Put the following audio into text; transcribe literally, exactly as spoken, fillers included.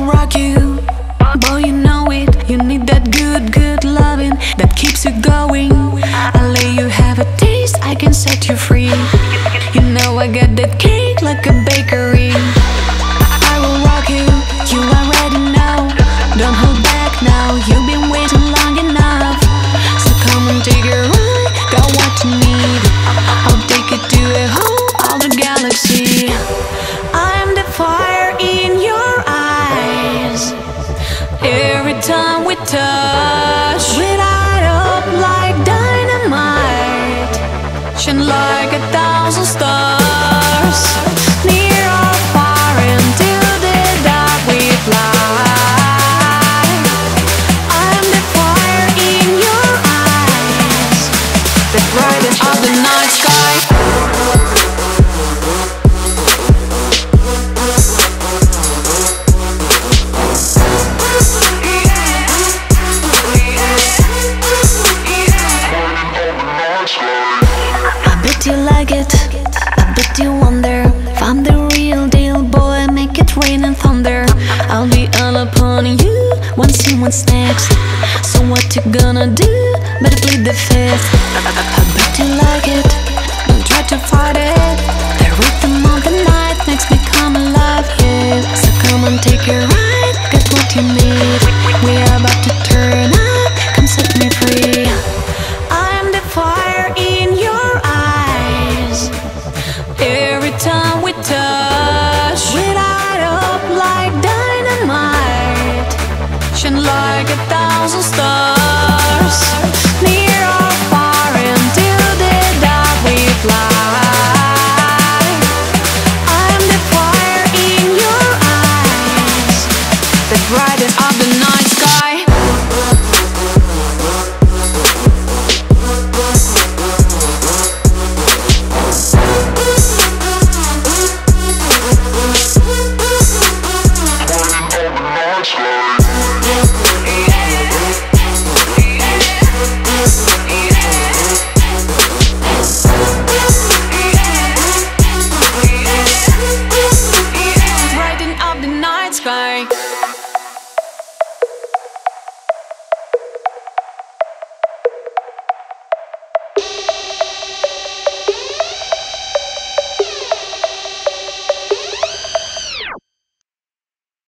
rock you. Boy, you know it. You need that good, good loving that keeps you going. I'll let you have a taste, I can set you free. You know I got that cake like a bakery. I will rock you, you already know. Don't hold back now, you've been waiting long enough. So come and take a ride, got what you need. I'll take you to a whole other galaxy. I'm the fire in your eyes. Every time we touch, we light up like dynamite. Shine like a thousand stars. Near or far into the dark we fly. I'm the fire in your eyes, the brightest of the night sky. You like it, I bet you wonder if I'm the real deal, boy, make it rain and thunder. I'll be all upon you, once you, what's next. So what you gonna do? Better plead the fifth. I bet you like it, don't try to fight it. The rhythm of the night makes me come alive, yeah. So come and take a ride, get what you need. We are about to turn up, come set me free. I'm the fire in your eyes. Every time we touch, we light up like dynamite. Shine like a thousand stars. Near or far into the dark we fly. I'm the fire in your eyes, the brightest of the night sky. Brighten up the night sky.